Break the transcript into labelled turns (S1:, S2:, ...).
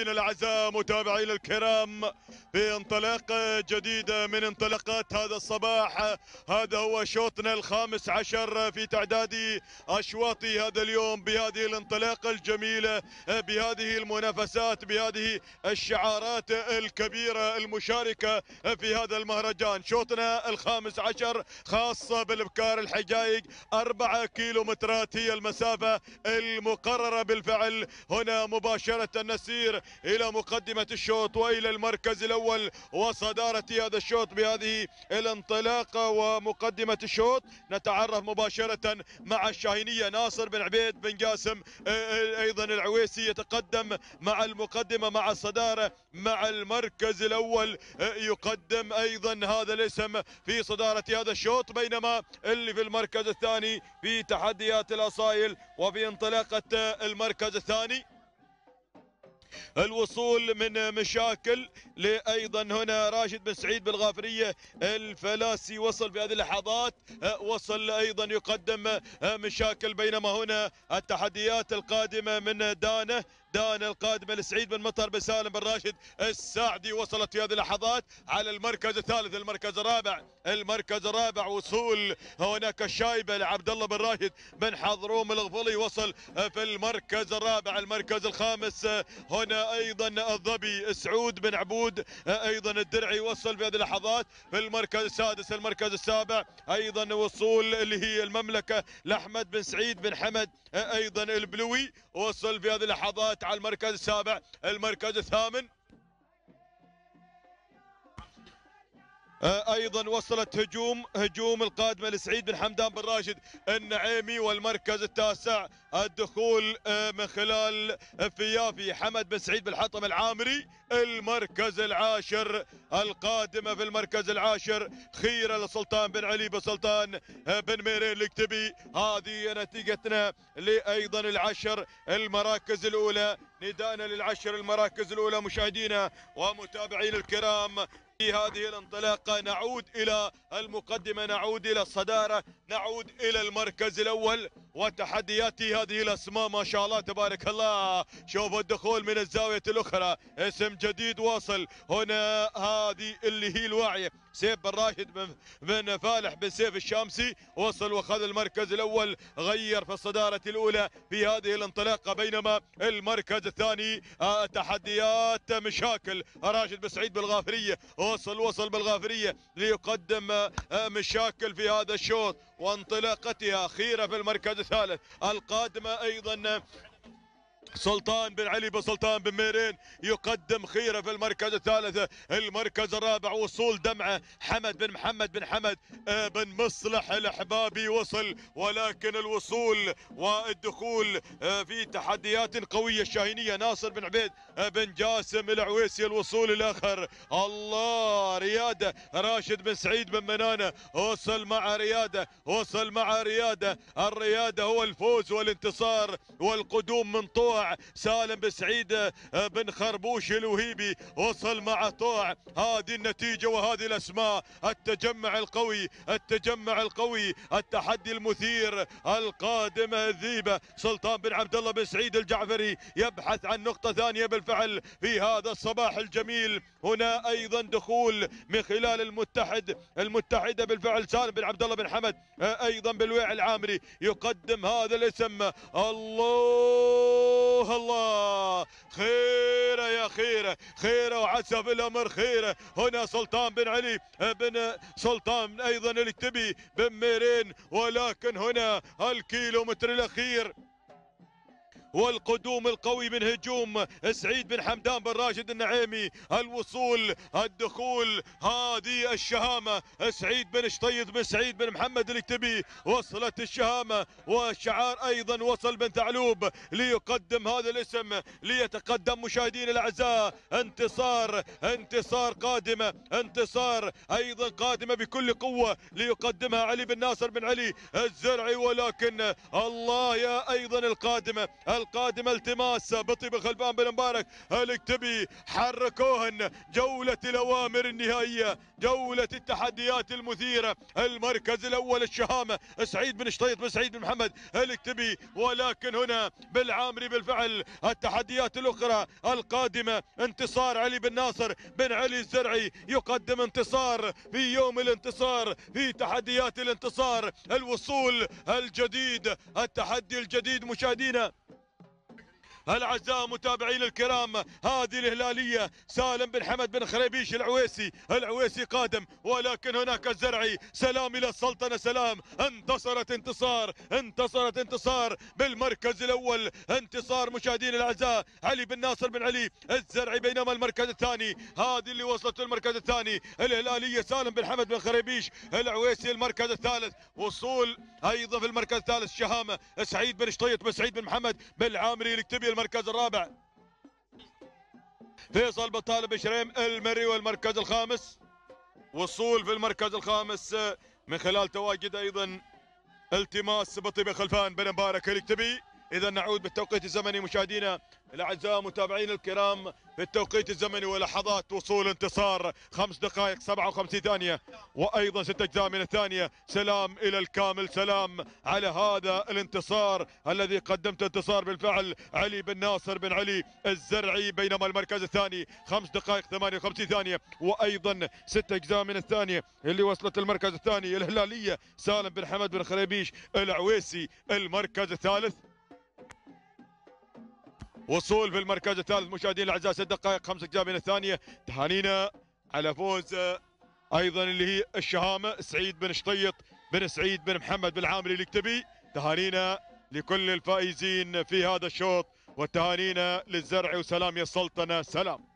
S1: مشاهدينا الاعزاء متابعينا الكرام بانطلاقه جديده من انطلاقات هذا الصباح. هذا هو شوطنا الخامس عشر في تعداد اشواط هذا اليوم بهذه الانطلاقه الجميله، بهذه المنافسات، بهذه الشعارات الكبيره المشاركه في هذا المهرجان. شوطنا الخامس عشر خاصه بالابكار الحقائق، 4 كيلومترات هي المسافه المقرره بالفعل. هنا مباشره نسير الى مقدمه الشوط والى المركز الاول وصداره هذا الشوط بهذه الانطلاقه ومقدمه الشوط. نتعرف مباشره مع الشاهينيه ناصر بن عبيد بن قاسم، ايضا العويسي يتقدم مع المقدمه مع الصداره مع المركز الاول، يقدم ايضا هذا الاسم في صداره هذا الشوط، بينما اللي في المركز الثاني في تحديات الاصايل وفي انطلاقه المركز الثاني الوصول من مشاكل لايضا هنا راشد بن سعيد بالغافريه الفلاسي وصل في هذه اللحظات، وصل ايضا يقدم مشاكل، بينما هنا التحديات القادمه من دانه القادمه لسعيد بن مطر بن سالم بن راشد الساعدي وصلت في هذه اللحظات على المركز الثالث. المركز الرابع وصول هناك الشايبه لعبد الله بن راشد بن حضروم الغفلي وصل في المركز الرابع. المركز الخامس هنا ايضا الظبي سعود بن عبود ايضا الدرعي وصل في هذه اللحظات في المركز السادس. المركز السابع ايضا وصول اللي هي المملكه لاحمد بن سعيد بن حمد ايضا البلوي وصل في هذه اللحظات على المركز السابع. المركز الثامن ايضا وصلت هجوم القادمه لسعيد بن حمدان بن راشد النعيمي. والمركز التاسع الدخول من خلال فيافي حمد بن سعيد بن حطم العامري. المركز العاشر القادمه في المركز العاشر خيره لسلطان بن علي بن سلطان بن ميرين الكتبي. هذه نتيجتنا لايضا العشر المراكز الاولى. نداءنا للعشر المراكز الاولى مشاهدينا ومتابعينا الكرام في هذه الانطلاقة. نعود إلى المقدمة، نعود إلى الصدارة، نعود إلى المركز الأول وتحديات هذه الأسماء ما شاء الله تبارك الله. شوفوا الدخول من الزاوية الأخرى، اسم جديد واصل هنا، هذه اللي هي الواعية سيف بن راشد بن فالح بن سيف الشامسي وصل واخذ المركز الأول، غير في الصدارة الأولى في هذه الانطلاقة. بينما المركز الثاني تحديات مشاكل راشد بن سعيد بالغافرية وصل بالغافرية ليقدم مشاكل في هذا الشوط وانطلاقتها. خيرة في المركز الثالث. القادمة ايضا سلطان بن علي بن سلطان بن ميرين يقدم خيره في المركز الثالث. المركز الرابع وصول دمعه حمد بن محمد بن حمد بن مصلح الاحبابي وصل، ولكن الوصول والدخول في تحديات قويه. الشاهينيه ناصر بن عبيد بن جاسم العويسي الوصول الاخر. الله رياده راشد بن سعيد بن منانه وصل مع رياده، الرياده هو الفوز والانتصار والقدوم من طوع. سالم بن سعيد بن خربوش الوهيبي وصل مع طوع. هذه النتيجة وهذه الأسماء، التجمع القوي، التحدي المثير القادم. الذيبة سلطان بن عبد الله بن سعيد الجعفري يبحث عن نقطة ثانية بالفعل في هذا الصباح الجميل. هنا أيضا دخول من خلال المتحدة بالفعل سالم بن عبد الله بن حمد أيضا بالويع العامري يقدم هذا الاسم. الله خيره يا خيره وعسى في الامر خيره. هنا سلطان بن علي بن سلطان ايضا الكتبي بن ميرين، ولكن هنا الكيلومتر الاخير والقدوم القوي من هجوم سعيد بن حمدان بن راشد النعيمي. الدخول هذه الشهامة سعيد بن شطيط بن سعيد بن محمد الكتبي وصلت الشهامة، والشعار أيضا وصل بن ثعلوب ليقدم هذا الاسم ليتقدم. مشاهدين الأعزاء انتصار قادمة بكل قوة ليقدمها علي بن ناصر بن علي الزرعي، ولكن الله يا أيضا القادمة القادمة التماس بطيب خلفان بن مبارك الكتبي حركوهن. جولة الأوامر النهائية، جولة التحديات المثيرة. المركز الأول الشهامة سعيد بن شطيط بن سعيد بن محمد الكتبي، ولكن هنا بالعامري بالفعل التحديات الأخرى القادمة انتصار علي بن ناصر بن علي الزرعي، يقدم انتصار في يوم الانتصار في تحديات الانتصار. الوصول الجديد، التحدي الجديد مشاهدينا الاعزاء متابعين الكرام، هذه الهلاليه سالم بن حمد بن خريبيش العويسي قادم، ولكن هناك الزرعي. سلام الى السلطنه، سلام انتصرت انتصار بالمركز الاول. انتصار مشاهدين الاعزاء علي بن ناصر بن علي الزرعي، بينما المركز الثاني هذه اللي وصلت المركز الثاني الهلاليه سالم بن حمد بن خريبيش العويسي. المركز الثالث وصول ايضا في المركز الثالث شهامه سعيد بن شطيط بن سعيد بن محمد بالعامري الكتبي. المركز الرابع فيصل بطالب بن شريم المري، والمركز الخامس وصول في المركز الخامس من خلال تواجد ايضا التماس بطيب خلفان بن مبارك الكتبي. اذا نعود بالتوقيت الزمني مشاهدينا الاعزاء متابعين الكرام في التوقيت الزمني ولحظات وصول انتصار 5 دقائق 57 ثانيه وايضا 6 اجزاء من الثانيه. سلام الى الكامل، سلام على هذا الانتصار الذي قدمت انتصار بالفعل علي بن ناصر بن علي الزرعي، بينما المركز الثاني 5 دقائق 58 ثانيه وايضا 6 اجزاء من الثانيه اللي وصلت المركز الثاني الهلاليه سالم بن حمد بن خريبيش العويسي. المركز الثالث وصول في المركز الثالث مشاهدينا الاعزاء 6 دقائق 5 اجزاء من الثانيه. تهانينا على فوز ايضا اللي هي الشهامه سعيد بن شطيط بن سعيد بن محمد بالعامري الكتبي. تهانينا لكل الفائزين في هذا الشوط، وتهانينا للزرع وسلام يا السلطنه، سلام.